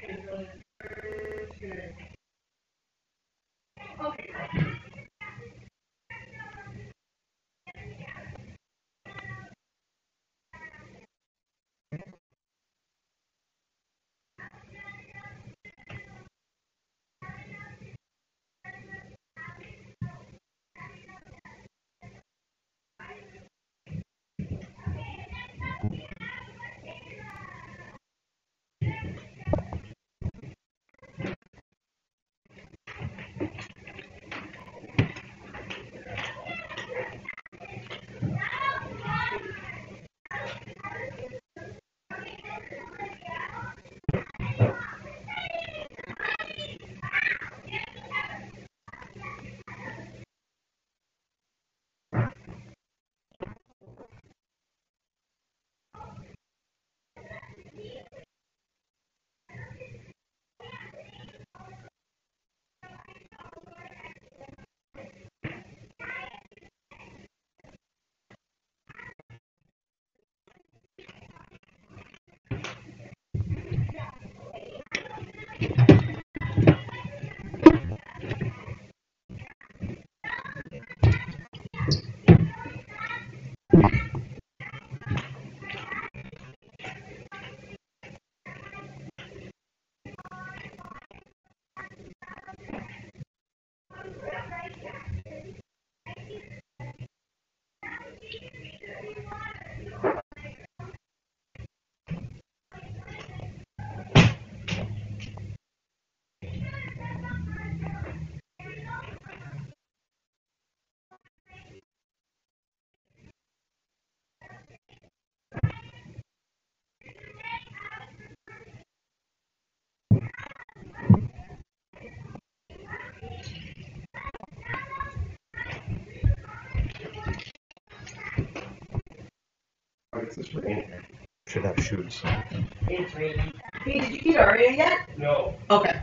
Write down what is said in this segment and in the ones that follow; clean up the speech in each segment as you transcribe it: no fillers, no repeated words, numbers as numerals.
It's raining. Should have shoes. It's raining. Hey, did you feed Aria yet? No. Okay.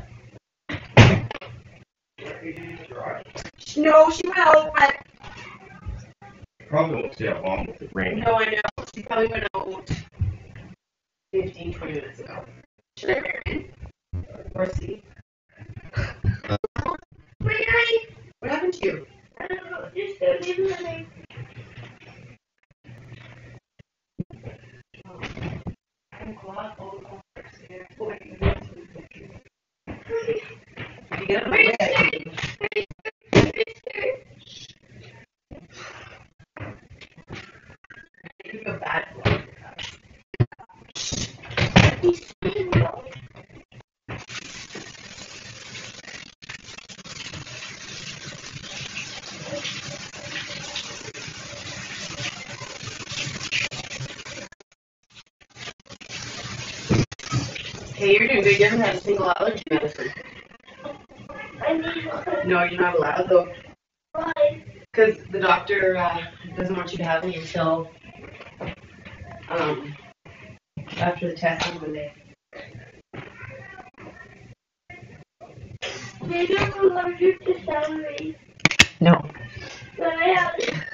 No, she went out, but... Probably won't stay out long with it raining. No, I know. She probably went out 15, 20 minutes ago. Should I wear it? Or see? Wait, honey. What happened to you? I don't know. Just go leave running. You get away. I feel bad for you. Hey, you're doing good. You haven't had a single allergy medicine. I need one. No, you're not allowed though. Why? Because the doctor doesn't want you to have any until after the test on Monday. Maybe I'm allergic to celery. No. But I have